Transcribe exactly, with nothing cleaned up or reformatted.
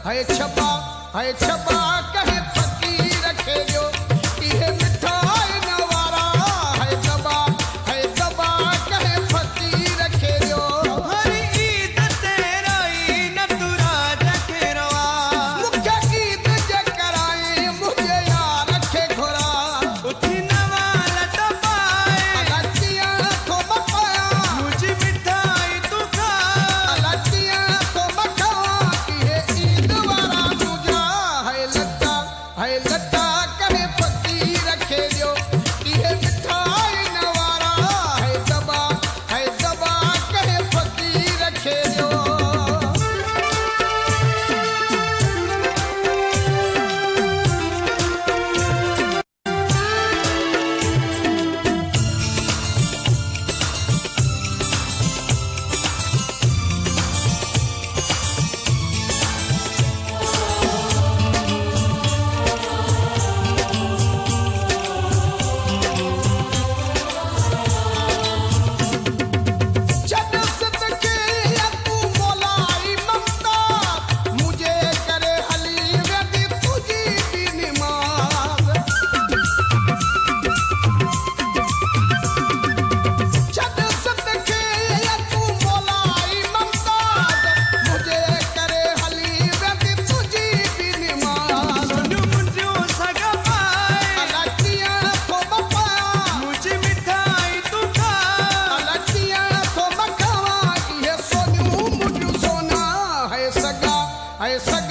है छबा है छबा कहे फकीर रखे जो इहे मिठाई नवारा है दबा है दबा कहे फकीर रखे जो हर ईद तेरा ईद तुरा रखे रवा मुझे ईद जे कराए मुझे यार रखे घोरा उठी नवार दबाए लतिया तो बपाया मुझे मिठाई तू खा लतिया तो बखावा इहे ईद वारा मुझा है लता है लता कहे फकीर रखे जो इहे मिठाई नवारा है दबा है दबा कहे फकीर रखे जो जब सदके तू मोलाई ममता मुझे करे हली वेदी तुझी भी निमाज जब सदके तू मोलाई ममता मुझे करे हली वेदी तुझी भी निमाज सोनू मुझे सगा पाए लतिया तो बपाया मुझे मिठाई तू खा लतिया तो बखावा ये सोनू मुझू सोना है सगा है सगा